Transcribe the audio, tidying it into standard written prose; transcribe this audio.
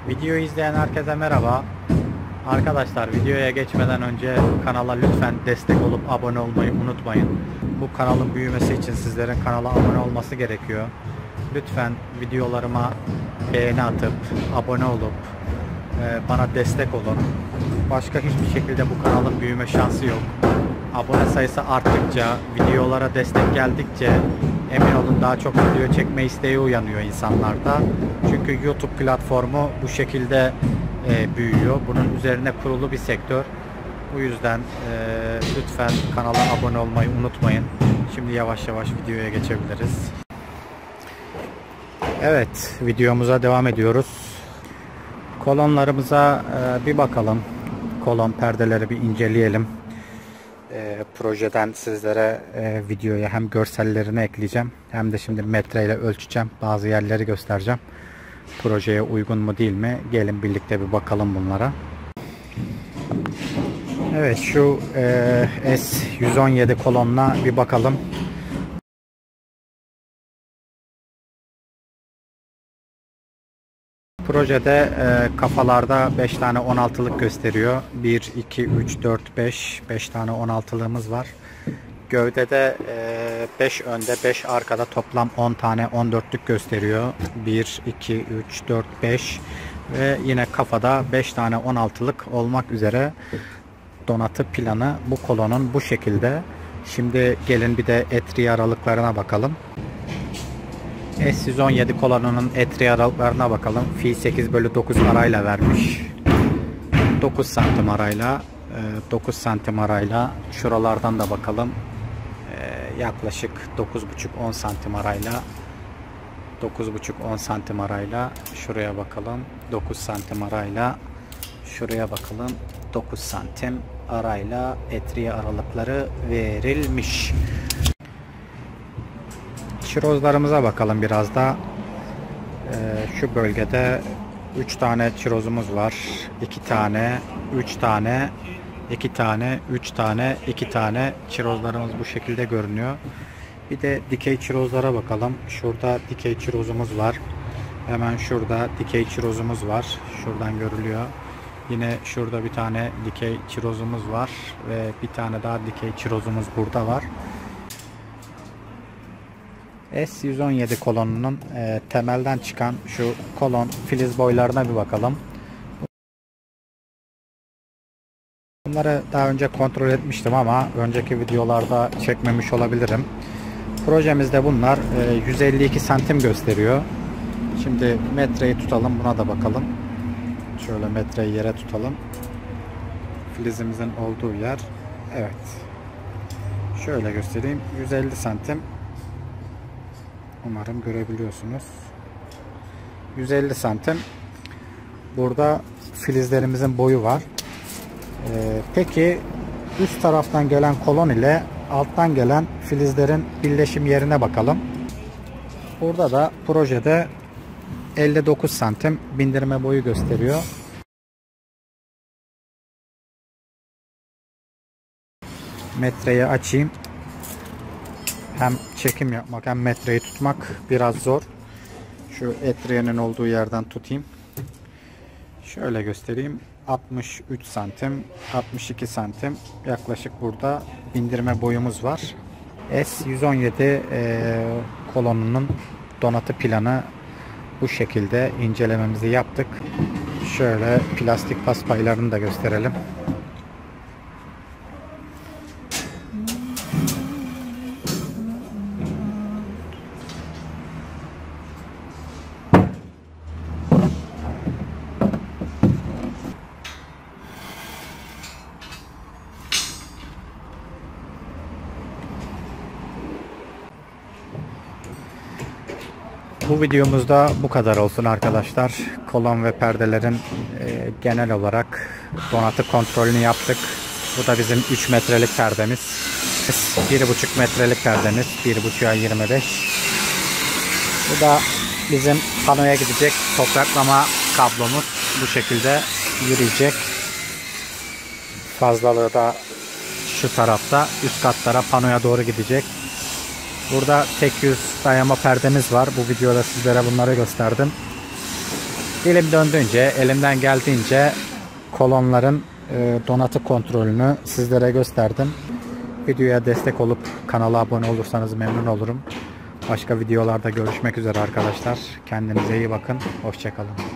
Videoyu izleyen herkese merhaba. Arkadaşlar, videoya geçmeden önce kanala lütfen destek olup abone olmayı unutmayın. Bu kanalın büyümesi için sizlerin kanala abone olması gerekiyor. Lütfen videolarıma beğeni atıp abone olup bana destek olun. Başka hiçbir şekilde bu kanalın büyüme şansı yok. Abone sayısı arttıkça, videolara destek geldikçe emin olun daha çok video çekme isteği uyanıyor insanlarda. Çünkü YouTube platformu bu şekilde büyüyor. Bunun üzerine kurulu bir sektör. Bu yüzden lütfen kanala abone olmayı unutmayın. Şimdi yavaş yavaş videoya geçebiliriz. Evet, videomuza devam ediyoruz. Kolonlarımıza bir bakalım. Kolon perdeleri bir inceleyelim. Projeden sizlere videoya hem görsellerini ekleyeceğim hem de şimdi metreyle ölçeceğim. Bazı yerleri göstereceğim. Projeye uygun mu değil mi? Gelin birlikte bir bakalım bunlara. Evet, şu S117 kolonuna bir bakalım. Projede kafalarda 5 tane 16'lık gösteriyor. 1, 2, 3, 4, 5 tane 16'lığımız var. Gövdede 5 önde 5 arkada toplam 10 tane 14'lük gösteriyor. 1, 2, 3, 4, 5 ve yine kafada 5 tane 16'lık olmak üzere donatı planı bu kolonun bu şekilde. Şimdi gelin bir de etri aralıklarına bakalım. S117 kolonunun etri aralıklarına bakalım. Fi 8/9 arayla vermiş. 9 santim arayla 9 santim arayla şuralardan da bakalım. Yaklaşık 9,5-10 santim arayla 9,5-10 santim arayla şuraya bakalım. 9 santim arayla şuraya bakalım. 9 santim arayla etri aralıkları verilmiş. Çirozlarımıza bakalım biraz da. Şu bölgede 3 tane çirozumuz var. 2 tane, 3 tane, 2 tane, 3 tane, 2 tane çirozlarımız bu şekilde görünüyor. Bir de dikey çirozlara bakalım. Şurada dikey çirozumuz var. Hemen şurada dikey çirozumuz var. Şuradan görülüyor. Yine şurada bir tane dikey çirozumuz var ve bir tane daha dikey çirozumuz burada var. S117 kolonunun temelden çıkan şu kolon filiz boylarına bir bakalım. Bunları daha önce kontrol etmiştim ama önceki videolarda çekmemiş olabilirim. Projemizde bunlar 152 santim gösteriyor. Şimdi metreyi tutalım, buna da bakalım. Şöyle metreyi yere tutalım. Filizimizin olduğu yer. Evet. Şöyle göstereyim. 150 santim. Umarım görebiliyorsunuz. 150 santim. Burada filizlerimizin boyu var. Peki üst taraftan gelen kolon ile alttan gelen filizlerin birleşim yerine bakalım. Burada da projede 59 santim bindirme boyu gösteriyor. Metreyi açayım. Hem çekim yapmak hem metreyi tutmak biraz zor. Şu etriyenin olduğu yerden tutayım. Şöyle göstereyim. 63 santim, 62 santim yaklaşık burada bindirme boyumuz var. S117 kolonunun donatı planı bu şekilde incelememizi yaptık. Şöyle plastik paspaylarını da gösterelim. Bu videomuzda bu kadar olsun arkadaşlar. Kolon ve perdelerin genel olarak donatı kontrolünü yaptık. Bu da bizim 3 metrelik perdemiz. 1,5 metrelik perdemiz. 1,5'a 25. Bu da bizim panoya gidecek topraklama kablomuz. Bu şekilde yürüyecek. Fazlalığı da şu tarafta. Üst katlara panoya doğru gidecek. Burada tek yüz dayama perdemiz var. Bu videoda sizlere bunları gösterdim. Dilim döndüğünce, elimden geldiğince kolonların donatı kontrolünü sizlere gösterdim. Videoya destek olup kanala abone olursanız memnun olurum. Başka videolarda görüşmek üzere arkadaşlar. Kendinize iyi bakın. Hoşça kalın.